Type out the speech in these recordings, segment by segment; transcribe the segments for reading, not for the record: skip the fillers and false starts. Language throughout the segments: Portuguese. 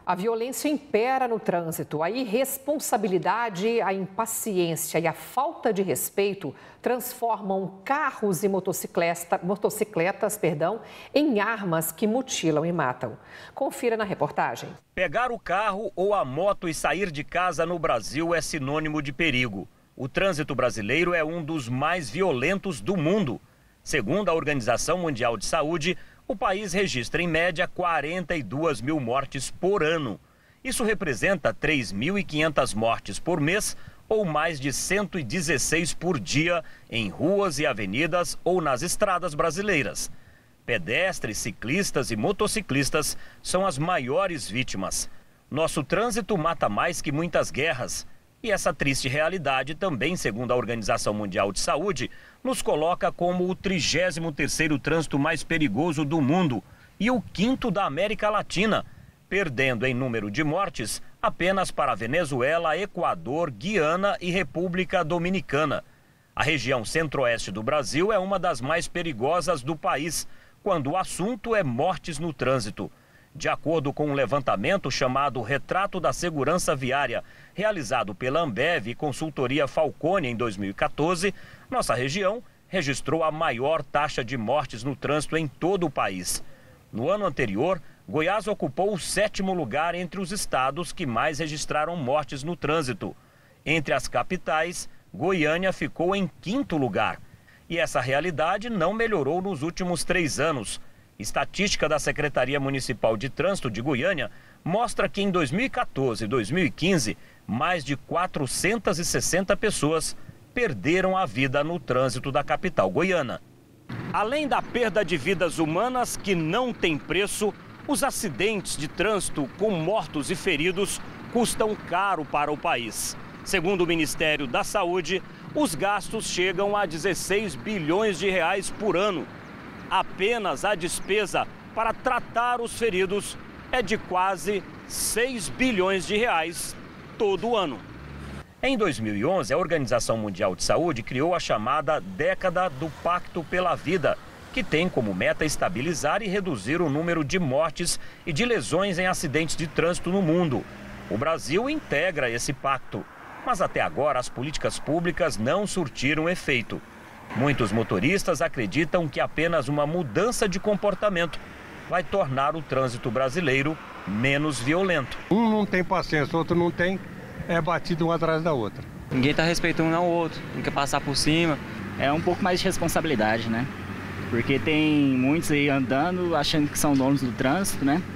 A violência impera no trânsito. A irresponsabilidade, a impaciência e a falta de respeito transformam carros e motocicletas, em armas que mutilam e matam. Confira na reportagem. Pegar o carro ou a moto e sair de casa no Brasil é sinônimo de perigo. O trânsito brasileiro é um dos mais violentos do mundo. Segundo a Organização Mundial de Saúde, o país registra em média 42 mil mortes por ano. Isso representa 3.500 mortes por mês ou mais de 116 por dia em ruas e avenidas ou nas estradas brasileiras. Pedestres, ciclistas e motociclistas são as maiores vítimas. Nosso trânsito mata mais que muitas guerras. E essa triste realidade também, segundo a Organização Mundial de Saúde, nos coloca como o 33º trânsito mais perigoso do mundo e o 5º da América Latina, perdendo em número de mortes apenas para Venezuela, Equador, Guiana e República Dominicana. A região centro-oeste do Brasil é uma das mais perigosas do país, quando o assunto é mortes no trânsito. De acordo com um levantamento chamado Retrato da Segurança Viária, realizado pela Ambev e Consultoria Falcone em 2014, nossa região registrou a maior taxa de mortes no trânsito em todo o país. No ano anterior, Goiás ocupou o 7º lugar entre os estados que mais registraram mortes no trânsito. Entre as capitais, Goiânia ficou em 5º lugar. E essa realidade não melhorou nos últimos 3 anos. Estatística da Secretaria Municipal de Trânsito de Goiânia mostra que em 2014 e 2015, mais de 460 pessoas perderam a vida no trânsito da capital goiana. Além da perda de vidas humanas que não tem preço, os acidentes de trânsito com mortos e feridos custam caro para o país. Segundo o Ministério da Saúde, os gastos chegam a 16 bilhões de reais por ano. Apenas a despesa para tratar os feridos é de quase 6 bilhões de reais todo ano. Em 2011, a Organização Mundial de Saúde criou a chamada Década do Pacto pela Vida, que tem como meta estabilizar e reduzir o número de mortes e de lesões em acidentes de trânsito no mundo. O Brasil integra esse pacto, mas até agora as políticas públicas não surtiram efeito. Muitos motoristas acreditam que apenas uma mudança de comportamento vai tornar o trânsito brasileiro menos violento. Um não tem paciência, o outro não tem, é batido um atrás da outra. Ninguém está respeitando um ao outro, não quer passar por cima. É um pouco mais de responsabilidade, né? Porque tem muitos aí andando achando que são donos do trânsito, né?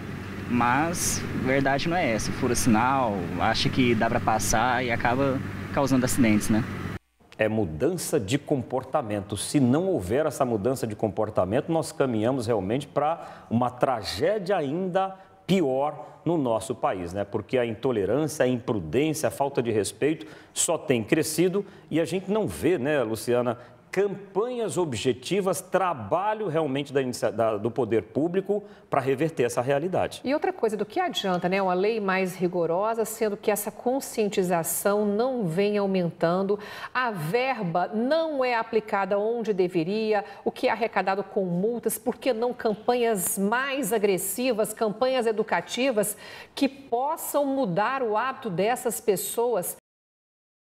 Mas a verdade não é essa. Fura sinal, acha que dá para passar e acaba causando acidentes, né? É mudança de comportamento. Se não houver essa mudança de comportamento, nós caminhamos realmente para uma tragédia ainda pior no nosso país, né? Porque a intolerância, a imprudência, a falta de respeito só tem crescido e a gente não vê, né, Luciana, campanhas objetivas, trabalho realmente do poder público para reverter essa realidade. E outra coisa, do que adianta, né, uma lei mais rigorosa, sendo que essa conscientização não vem aumentando, a verba não é aplicada onde deveria, o que é arrecadado com multas, por que não campanhas mais agressivas, campanhas educativas que possam mudar o hábito dessas pessoas